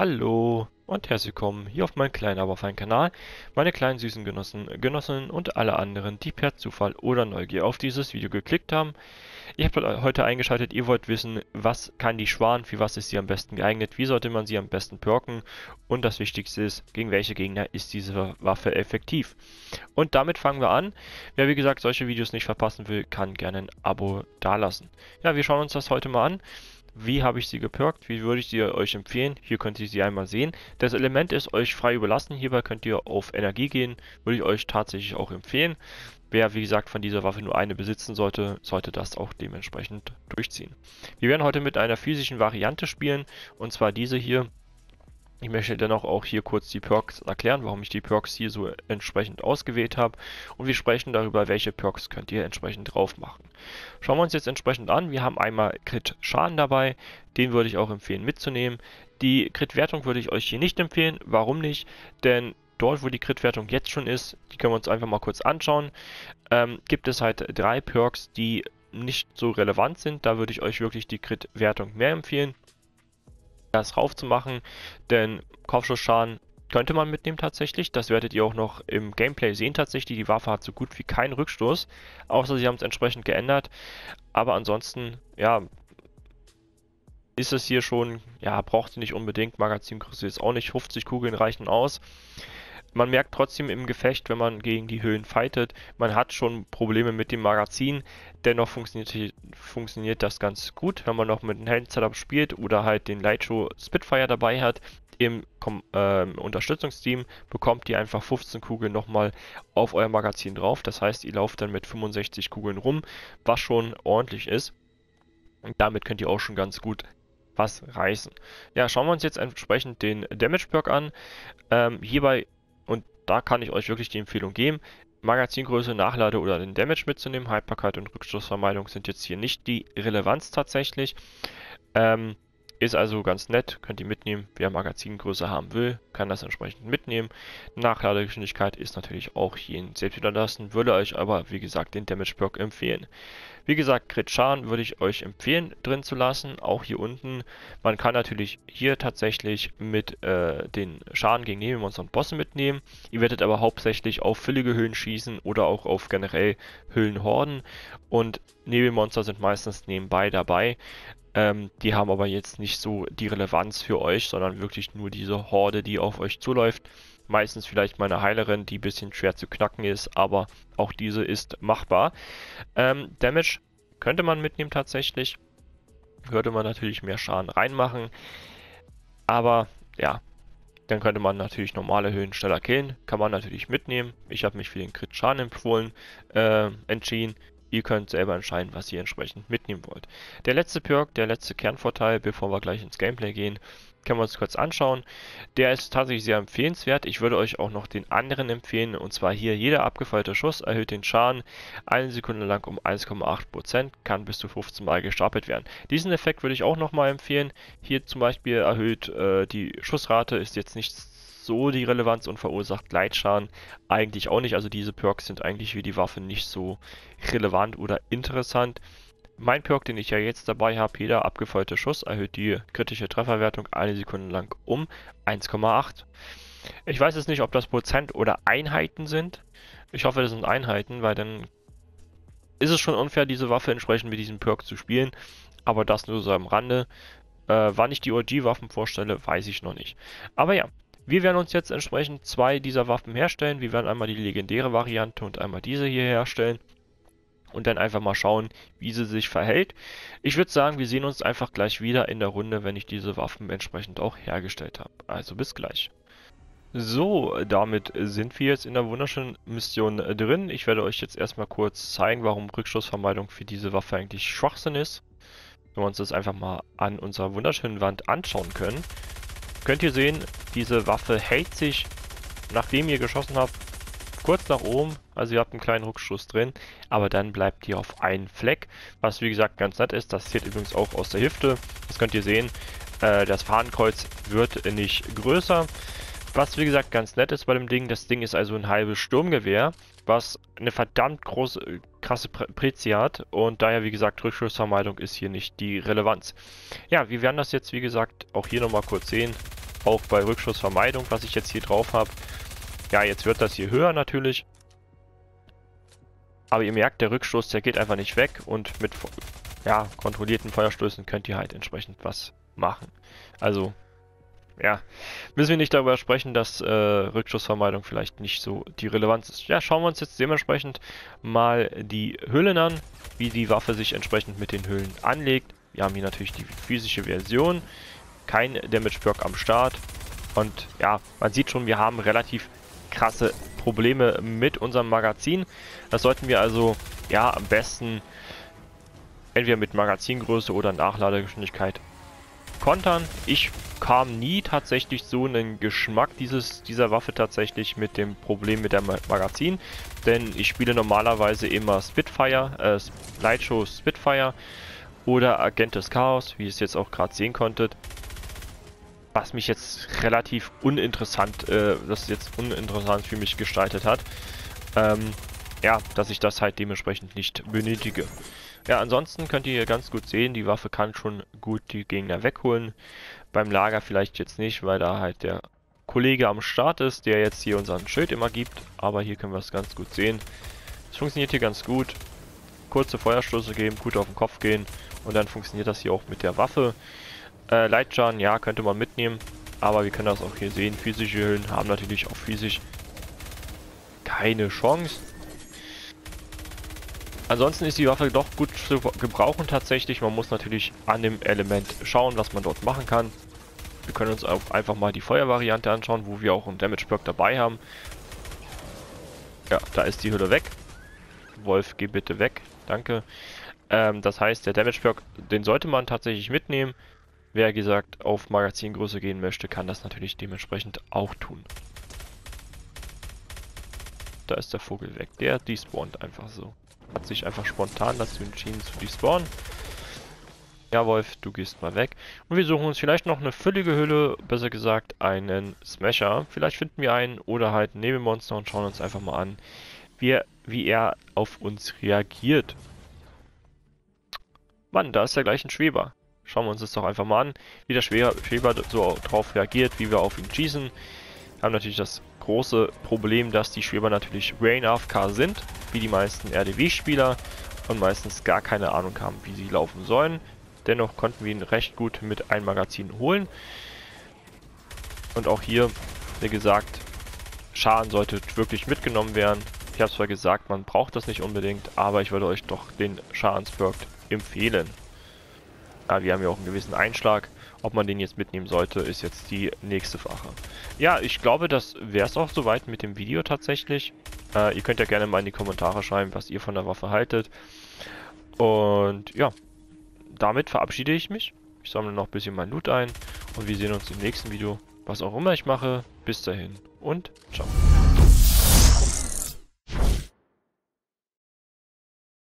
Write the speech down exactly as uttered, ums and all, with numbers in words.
Hallo und herzlich willkommen hier auf meinem kleinen, aber feinen Kanal. Meine kleinen süßen Genossen, Genossinnen und alle anderen, die per Zufall oder Neugier auf dieses Video geklickt haben. Ich habe heute eingeschaltet, ihr wollt wissen, was kann die Schwan, für was ist sie am besten geeignet, wie sollte man sie am besten perken und das Wichtigste ist, gegen welche Gegner ist diese Waffe effektiv. Und damit fangen wir an. Wer wie gesagt solche Videos nicht verpassen will, kann gerne ein Abo dalassen. Ja, wir schauen uns das heute mal an. Wie habe ich sie geperkt? Wie würde ich sie euch empfehlen? Hier könnt ihr sie einmal sehen. Das Element ist euch frei überlassen. Hierbei könnt ihr auf Energie gehen. Würde ich euch tatsächlich auch empfehlen. Wer, wie gesagt, von dieser Waffe nur eine besitzen sollte, sollte das auch dementsprechend durchziehen. Wir werden heute mit einer physischen Variante spielen. Und zwar diese hier. Ich möchte dennoch auch hier kurz die Perks erklären, warum ich die Perks hier so entsprechend ausgewählt habe. Und wir sprechen darüber, welche Perks könnt ihr entsprechend drauf machen. Schauen wir uns jetzt entsprechend an. Wir haben einmal Crit Schaden dabei. Den würde ich auch empfehlen mitzunehmen. Die Crit-Wertung würde ich euch hier nicht empfehlen. Warum nicht? Denn dort, wo die Crit-Wertung jetzt schon ist, die können wir uns einfach mal kurz anschauen, ähm, gibt es halt drei Perks, die nicht so relevant sind. Da würde ich euch wirklich die Crit-Wertung mehr empfehlen, das raufzumachen, denn Kopfschussschaden könnte man mitnehmen tatsächlich. Das werdet ihr auch noch im Gameplay sehen tatsächlich. Die Waffe hat so gut wie keinen Rückstoß, außer sie haben es entsprechend geändert. Aber ansonsten, ja, ist es hier schon, ja, braucht sie nicht unbedingt. Magazingröße ist auch nicht, fünfzig Kugeln reichen aus. Man merkt trotzdem im Gefecht, wenn man gegen die Höhlen fightet, man hat schon Probleme mit dem Magazin. Dennoch funktioniert, funktioniert das ganz gut, wenn man noch mit einem Helden-Setup spielt oder halt den Lightshow Spitfire dabei hat. Im äh, Unterstützungsteam bekommt ihr einfach fünfzehn Kugeln nochmal auf euer Magazin drauf. Das heißt, ihr lauft dann mit fünfundsechzig Kugeln rum, was schon ordentlich ist. Und damit könnt ihr auch schon ganz gut was reißen. Ja, schauen wir uns jetzt entsprechend den Damage Perk an. Ähm, hierbei, und da kann ich euch wirklich die Empfehlung geben, Magazingröße, Nachlade oder den Damage mitzunehmen. Haltbarkeit und Rückstoßvermeidung sind jetzt hier nicht die Relevanz tatsächlich. Ähm, ist also ganz nett, könnt ihr mitnehmen. Wer Magazingröße haben will, kann das entsprechend mitnehmen. Nachladegeschwindigkeit ist natürlich auch hier selbst überlassen, würde euch aber, wie gesagt, den Damage Perk empfehlen. Wie gesagt, Crit Schaden würde ich euch empfehlen drin zu lassen, auch hier unten. Man kann natürlich hier tatsächlich mit äh, den Schaden gegen Nebelmonster und Bosse mitnehmen. Ihr werdet aber hauptsächlich auf füllige Höhlen schießen oder auch auf generell Höhlenhorden. Und Nebelmonster sind meistens nebenbei dabei. Ähm, die haben aber jetzt nicht so die Relevanz für euch, sondern wirklich nur diese Horde, die auf euch zuläuft. Meistens vielleicht meine Heilerin, die ein bisschen schwer zu knacken ist, aber auch diese ist machbar. Ähm, Damage könnte man mitnehmen tatsächlich. Würde man natürlich mehr Schaden reinmachen. Aber ja, dann könnte man natürlich normale Höhen schneller killen. Kann man natürlich mitnehmen. Ich habe mich für den Crit Schaden empfohlen, äh, entschieden. Ihr könnt selber entscheiden, was ihr entsprechend mitnehmen wollt. Der letzte Perk, der letzte Kernvorteil, bevor wir gleich ins Gameplay gehen, können wir uns kurz anschauen. Der ist tatsächlich sehr empfehlenswert. Ich würde euch auch noch den anderen empfehlen, und zwar hier: jeder abgefeuerte Schuss erhöht den Schaden eine Sekunde lang um eins Komma acht Prozent, kann bis zu fünfzehn Mal gestapelt werden. Diesen Effekt würde ich auch nochmal empfehlen. Hier zum Beispiel erhöht äh, die Schussrate, ist jetzt nicht so die Relevanz und verursacht Gleitschaden eigentlich auch nicht. Also diese Perks sind eigentlich für die Waffe nicht so relevant oder interessant. Mein Perk, den ich ja jetzt dabei habe, jeder abgefeuerte Schuss erhöht die kritische Trefferwertung eine Sekunde lang um eins Komma acht. Ich weiß jetzt nicht, ob das Prozent oder Einheiten sind. Ich hoffe, das sind Einheiten, weil dann ist es schon unfair, diese Waffe entsprechend mit diesem Perk zu spielen. Aber das nur so am Rande. Äh, wann ich die O G-Waffen vorstelle, weiß ich noch nicht. Aber ja, wir werden uns jetzt entsprechend zwei dieser Waffen herstellen. Wir werden einmal die legendäre Variante und einmal diese hier herstellen. Und dann einfach mal schauen, wie sie sich verhält. Ich würde sagen, wir sehen uns einfach gleich wieder in der Runde, wenn ich diese Waffen entsprechend auch hergestellt habe. Also bis gleich. So, damit sind wir jetzt in der wunderschönen Mission drin. Ich werde euch jetzt erstmal kurz zeigen, warum Rückstoßvermeidung für diese Waffe eigentlich Schwachsinn ist. Wenn wir uns das einfach mal an unserer wunderschönen Wand anschauen können, könnt ihr sehen, diese Waffe hält sich, nachdem ihr geschossen habt, kurz nach oben. Also ihr habt einen kleinen Rückstoß drin, aber dann bleibt ihr auf einen Fleck, was wie gesagt ganz nett ist. Das zählt übrigens auch aus der Hüfte. Das könnt ihr sehen. Äh, das Fahnenkreuz wird nicht größer. Was wie gesagt ganz nett ist bei dem Ding, das Ding ist also ein halbes Sturmgewehr, was eine verdammt große, krasse Prezi hat, und daher wie gesagt Rückstoßvermeidung ist hier nicht die Relevanz. Ja, wir werden das jetzt wie gesagt auch hier nochmal kurz sehen. auch bei Rückschussvermeidung, was ich jetzt hier drauf habe. Ja, jetzt wird das hier höher natürlich. Aber ihr merkt, der Rückstoß, der geht einfach nicht weg und mit ja, kontrollierten Feuerstößen könnt ihr halt entsprechend was machen. Also, ja, müssen wir nicht darüber sprechen, dass äh, Rückschussvermeidung vielleicht nicht so die Relevanz ist. Ja, schauen wir uns jetzt dementsprechend mal die Hüllen an, wie die Waffe sich entsprechend mit den Hüllen anlegt. Wir haben hier natürlich die physische Version, kein Damage Perk am Start und ja, man sieht schon, wir haben relativ krasse Probleme mit unserem Magazin. Das sollten wir also ja am besten entweder mit Magazingröße oder Nachladegeschwindigkeit kontern. Ich kam nie tatsächlich so einen Geschmack dieses, dieser Waffe tatsächlich mit dem Problem mit der Magazin, denn ich spiele normalerweise immer Spitfire, äh, Lightshow Spitfire oder Agent des Chaos, wie ihr es jetzt auch gerade sehen konntet, was mich jetzt relativ uninteressant, äh, das jetzt uninteressant für mich gestaltet hat, ähm, ja, dass ich das halt dementsprechend nicht benötige. Ja, ansonsten könnt ihr hier ganz gut sehen, die Waffe kann schon gut die Gegner wegholen. Beim Lager vielleicht jetzt nicht, weil da halt der Kollege am Start ist, der jetzt hier unseren Schild immer gibt. Aber hier können wir es ganz gut sehen. Es funktioniert hier ganz gut. Kurze Feuerstöße geben, gut auf den Kopf gehen und dann funktioniert das hier auch mit der Waffe. Äh, Leitschaden, ja, könnte man mitnehmen, aber wir können das auch hier sehen. Physische Hüllen haben natürlich auch physisch keine Chance. Ansonsten ist die Waffe doch gut zu gebrauchen tatsächlich. Man muss natürlich an dem Element schauen, was man dort machen kann. Wir können uns auch einfach mal die Feuervariante anschauen, wo wir auch einen Damage Perk dabei haben. Ja, da ist die Hülle weg. Wolf, geh bitte weg. Danke. Ähm, das heißt, der Damage Perk, den sollte man tatsächlich mitnehmen. Wer gesagt auf Magazingröße gehen möchte, kann das natürlich dementsprechend auch tun. Da ist der Vogel weg. Der despawnt einfach so. Hat sich einfach spontan dazu entschieden zu despawnen. Ja, Wolf, du gehst mal weg. Und wir suchen uns vielleicht noch eine füllige Hülle, besser gesagt einen Smasher. Vielleicht finden wir einen oder halt ein Nebelmonster und schauen uns einfach mal an, wie er, wie er auf uns reagiert. Mann, da ist ja gleich ein Schweber. Schauen wir uns das doch einfach mal an, wie der Schweber so drauf reagiert, wie wir auf ihn schießen. Wir haben natürlich das große Problem, dass die Schweber natürlich Rain A F K sind, wie die meisten R D W-Spieler und meistens gar keine Ahnung haben, wie sie laufen sollen. Dennoch konnten wir ihn recht gut mit einem Magazin holen. Und auch hier, wie gesagt, Schaden sollte wirklich mitgenommen werden. Ich habe zwar gesagt, man braucht das nicht unbedingt, aber ich würde euch doch den Schadensperk empfehlen. Ja, wir haben ja auch einen gewissen Einschlag. Ob man den jetzt mitnehmen sollte, ist jetzt die nächste Frage. Ja, ich glaube, das wäre es auch soweit mit dem Video tatsächlich. Äh, ihr könnt ja gerne mal in die Kommentare schreiben, was ihr von der Waffe haltet. Und ja, damit verabschiede ich mich. Ich sammle noch ein bisschen mein Loot ein und wir sehen uns im nächsten Video. Was auch immer ich mache, bis dahin und ciao.